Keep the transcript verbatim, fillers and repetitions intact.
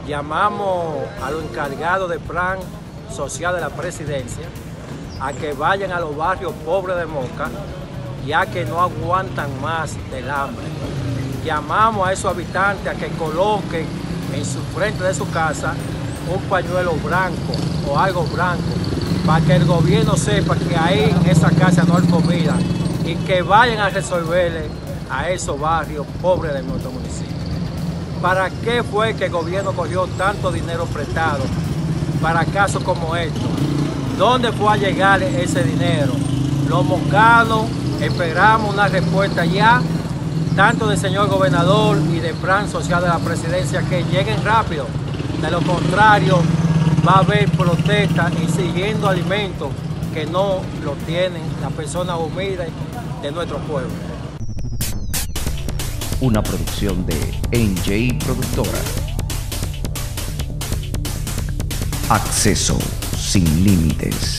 llamamos a los encargados del plan social de la presidencia a que vayan a los barrios pobres de Moca, ya que no aguantan más del hambre. Llamamos a esos habitantes a que coloquen en su frente de su casa un pañuelo blanco o algo blanco, para que el gobierno sepa que ahí en esa casa no hay comida y que vayan a resolverle a esos barrios pobres de nuestro municipio. ¿Para qué fue que el gobierno cogió tanto dinero prestado para casos como estos? ¿Dónde fue a llegar ese dinero? Los mocanos esperamos una respuesta ya, tanto del señor gobernador y del plan social de la presidencia, que lleguen rápido. De lo contrario, va a haber protestas exigiendo alimentos que no lo tienen las personas humildes de nuestro pueblo. Una producción de N J Productora. Acceso sin límites.